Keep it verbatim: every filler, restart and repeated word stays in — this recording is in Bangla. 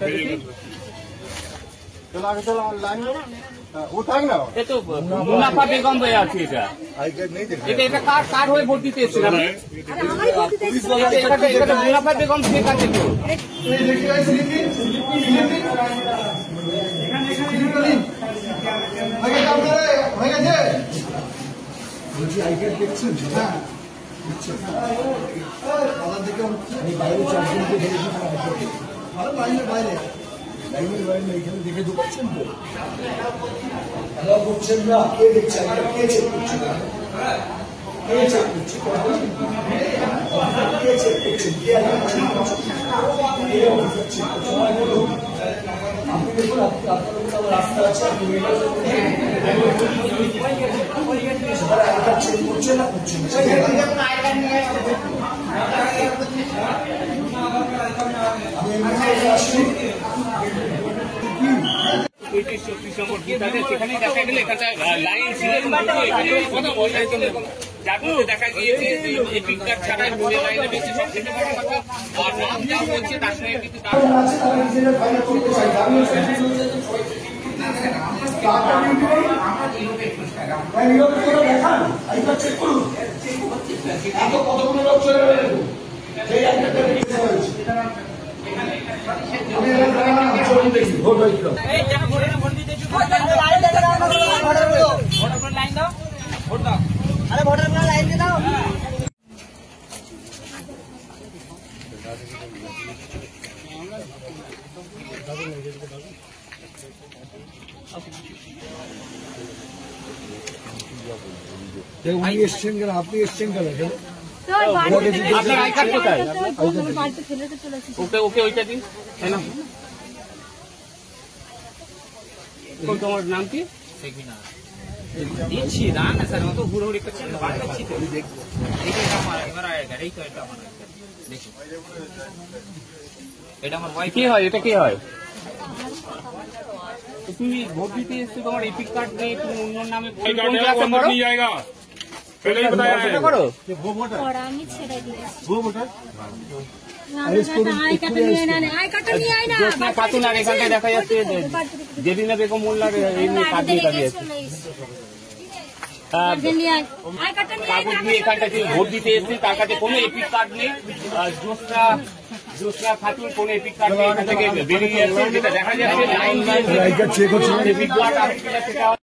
चलो आगे चलो लाइन में उठाएंगे ना ये तो मुनाफा बेगम भैया थी এটা এটা এটা কার কার হয়ে ভোট দিতে এসেছিলাম আরে আমারই ভোট দিতে এসেছিলাম এটা এটা মুনাফা বেগম থেকে কাছে তো এই দেখি ভাই স্লিপি স্লিপি এখানে এখানে আগে আপনারা হয়ে গেছে বলছি আইকার দেখছেন হ্যাঁ দেখছেন বাজার থেকে আমি বাইরে চারজনকে দেখেছি ভালো বাইরে বাইরে লাইনের বাইরে এখানে দেখে ঢুকছেন তো ভালো করছেন না কে দেখছে কে চেক করছে কে চেক করছে কে চেক করছে কে আপনি দেখুন আপনার রাস্তা আছে আপনি চেক করছেন না করছেন দেখা গিয়েছে এপিক কার্ড ছাড়াই লাইনে বেশি সব থেকে বড় কথা আর নাম যা বলছে তার সঙ্গে কিন্তু কতগুলো লোক চলে গেল উনি এসছেন কেন আপনি এসছেন কেন আপনার আই কার্ড কোথায় ওকে ওকে ওইটা দিন তাই না তোমার নাম কি দিচ্ছি না না স্যার অত হুড়োহুড়ি করছেন বাড়াচ্ছি তো দেখবো এটা আমার এবার এই তো এটা আমার দেখি এটা আমার ওয়াইফ কি হয় এটা কি হয় তুমি ভোট দিতে এসছো তোমার এপিক কার্ড নেই তুমি অন্য নামে কোন ক্লাসে পড়ো নিয়ে जाएगा पहले ही बताया है करो ये वो वोटर और আমি ছেড়ে দিয়েছি वो वोटर আই কার্ড নিয়ে না আই কার্ড নিয়ে আই না যেটা পাতুন আর এখানে দেখা যাচ্ছে যেদিনে বেগম মোল্লার এই নিয়ে কাজ দিয়ে দিয়েছে কাগজ নিয়ে এখানটা যে ভোট দিতে এসেছে তার কাছে কোনো এপিক কার্ড নেই জোসরা জোসরা খাতুন কোনো এপিক কার্ড নেই এখান থেকে বেরিয়ে আসছে যেটা দেখা যাচ্ছে লাইন লাইন এপিক কার্ড